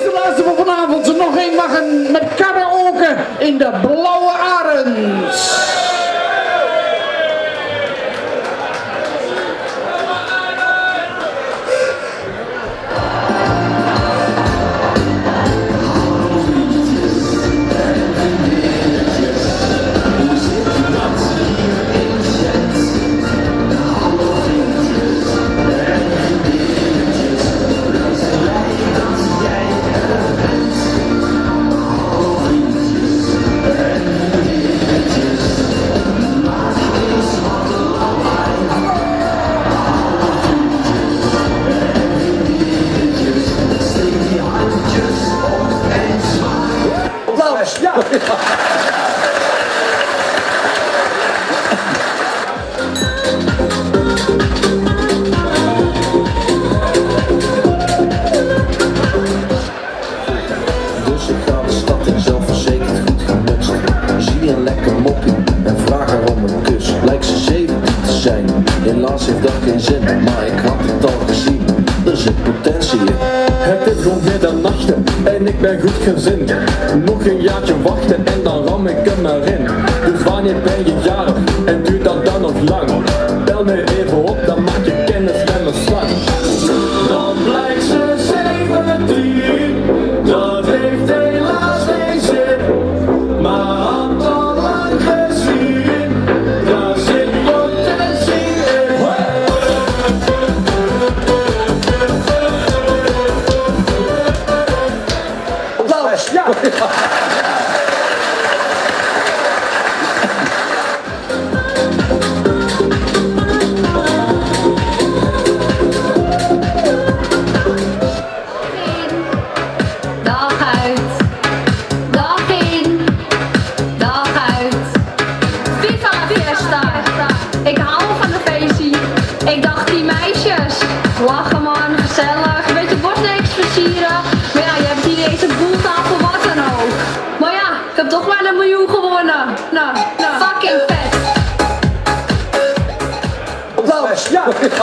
de laatste van vanavond. Nog één mag met karaoke in de Blauwe Arends. Ja. Dus ik ga de stad in, zelfverzekerd goed gemutst. Zie een lekker moppie en vraag haar om een kus. Lijkt ze 17 te zijn, helaas heeft dat geen zin. Maar ik had het al gezien, er zit potentie in. Het is rond middernachten en ik ben goed gezind. Nog een jaartje wachten en dan ram ik hem erin. Dus wanneer ben je jarig en duurt dat dan nog lang? Bel me even op, dan maak je kennis met mijn slang. Dan blijkt ze 17, dat heeft helaas geen zin. Maar had al lang gezien, daar zit potentie in. Applaus. Ja. Dag uit, dag in, dag uit. Viva la fiesta! Ik hou van de feestie. Ik dacht die meisjes, lachen man, gezellig, een beetje borstdekjes versieren. Maar ja, je hebt hier eens een boeltafel, wat dan ook. Maar ja, ik heb toch maar 1 miljoen gewonnen. Nou, fucking vet. Applaus. Ja.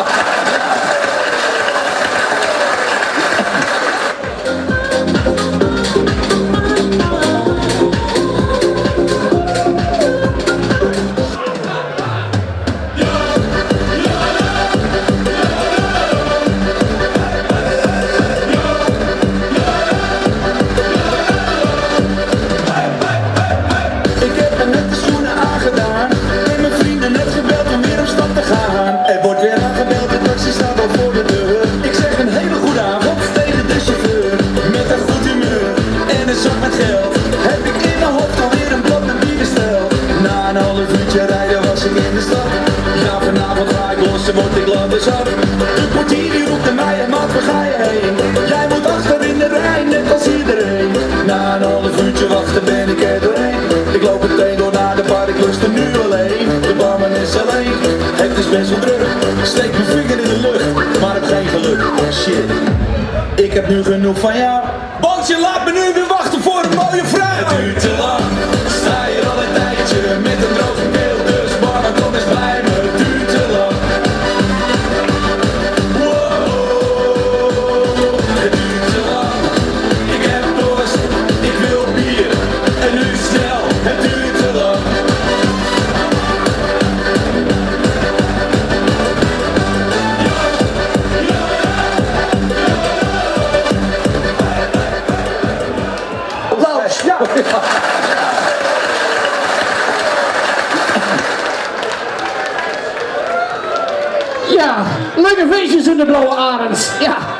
Ik heb me net de schoenen aangedaan en mijn vrienden net gebeld om weer op stap te gaan. Er wordt weer aangebeld, de taxi staat al voor de deur. Ik zeg een hele goede avond tegen de chauffeur. Met een goed humeur en een zak met geld heb ik in mijn hoofd alweer een blad met bier besteld. Na een half uurtje rijden was ik in de stad. Ja, vanavond ga ik los en word ik landensaf. De portier die roept naar mij en maat, waar ga je heen? Jij moet achter in de rij, net als iedereen. Na een half uurtje wachten ben ik er doorheen. Ik loop meteen door naar de bar, ik lust er nu alleen. De barman is alleen, het is best wel druk. Steek mijn vinger in de lucht, maar heb geen geluk. Shit, ik heb nu genoeg van jou. Want je laat me nu weer wachten voor een mooie vrouw. Het duurt te lang, sta hier al een tijdje met een droge keel. Dus barman, kom eens bij me, het duurt te lang. Het duurt te lang, ik heb dorst, ik wil bier. En nu snel, het duurt te lang. Applaus. Ja. Ja, leuke feestjes in de Blauwe Arends. Ja.